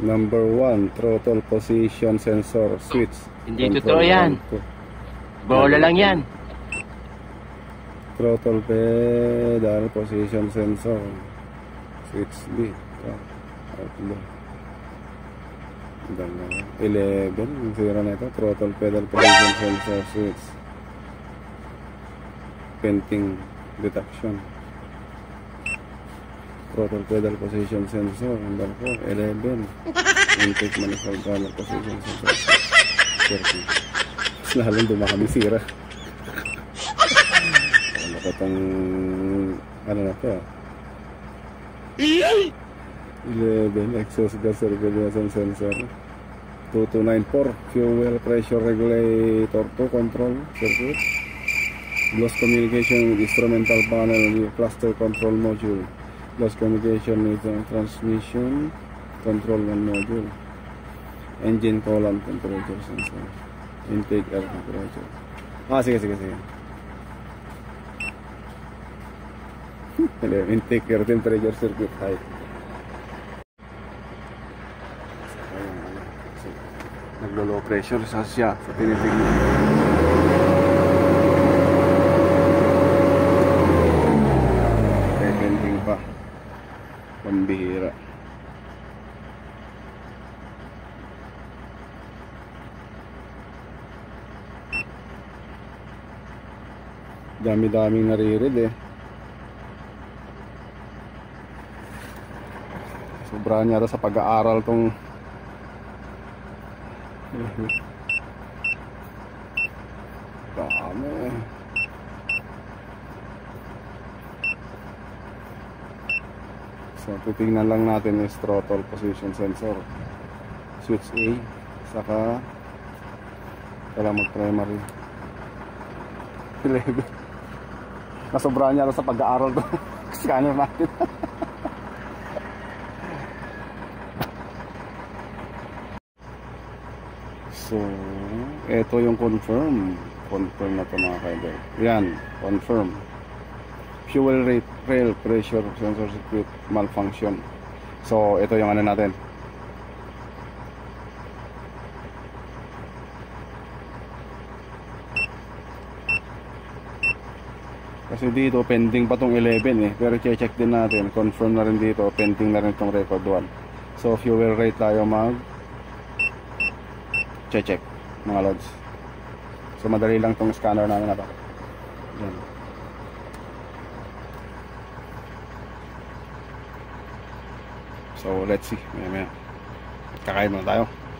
Number 1, throttle position sensor switch. Hindi totoo yan. Bola lang yan. Throttle pedal position sensor switch B. Outlaw. 11. Yung sira na ito. Throttle pedal position sensor switch. Venting detection. Throttle pedal position sensor. Number 4. 11. Intake manifold valve position sensor. 30. Mas lalong dumakami sira. Ano ko itong ano na ito 11. Exhaust gas regulation sensor. 2294. Fuel pressure regulator 2 control circuit. Lost communication with instrumental panel with cluster control module. Lost communication with transmission control 1 module. Engine column temperature sensor. Intake air temperature. Sige. Intake air temperature circuit height. Naglo-low pressure sa siya sa tinitignan. Pending pa. Pambihira. Dami-daming naririd eh. Sobra niya sa pag-aaral tong dami. So titingnan lang natin is throttle position sensor switch A, saka kailangan mag-primary 11. Nasobra niya sa pag-aaral to scanner natin. So ito yung confirm na to mga kaibigan. Yan, confirm. Fuel rate, rail pressure sensor circuit malfunction. So ito yung ano natin. Kasi dito pending pa tong 11 eh. Pero check din natin, confirm na rin dito, pending na rin tong record 1. So fuel rate tayo mag check mga lods. So madali lang tong scanner namin na to. Yan. So let's see. Maya. Kakain muna tayo.